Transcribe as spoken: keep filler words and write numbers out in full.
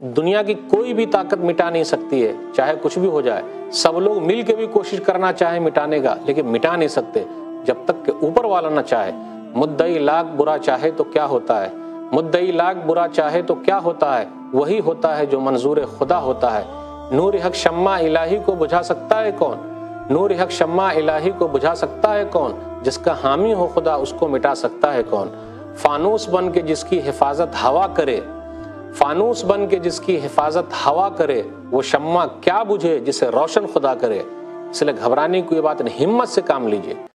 दुनिया की कोई भी ताकत मिटा नहीं सकती है, चाहे कुछ भी हो जाए। सब लोग मिल के भी कोशिश करना चाहे मिटाने का, लेकिन मिटा नहीं सकते जब तक कि ऊपर वाला ना चाहे। मुद्दई लाख बुरा चाहे तो क्या होता है, मुद्दई लाख बुरा चाहे तो क्या होता है, वही होता है जो मंजूर खुदा होता है। नूर हक शम्मा इलाही को बुझा सकता है कौन, नूर हक शम्मा इलाही को बुझा सकता है कौन, जिसका हामी हो खुदा उसको मिटा सकता है कौन। फानूस बन के जिसकी हिफाजत हवा करे, फानूस बन के जिसकी हिफाजत हवा करे, वो शम्मा क्या बुझे जिसे रोशन खुदा करे। इसलिए घबराने की बात नहीं, हिम्मत से काम लीजिए।